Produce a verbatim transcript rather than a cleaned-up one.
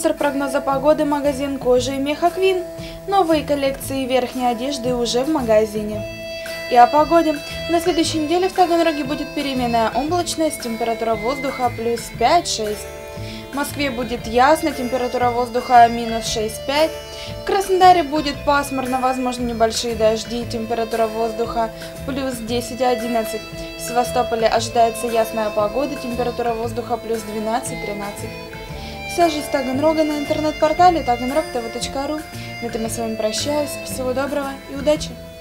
Спонсор прогноза погоды — магазин кожи и меха Квин. Новые коллекции верхней одежды уже в магазине. И о погоде. На следующей неделе в Таганроге будет переменная облачность, температура воздуха плюс пять-шесть. В Москве будет ясно, температура воздуха минус шесть-пять. В Краснодаре будет пасмурно, возможно небольшие дожди, температура воздуха плюс десять-одиннадцать. В Севастополе ожидается ясная погода, температура воздуха плюс двенадцать-тринадцать. Вся жизнь Таганрога на интернет-портале таганрог тэ вэ точка ру. На этом я с вами прощаюсь. Всего доброго и удачи!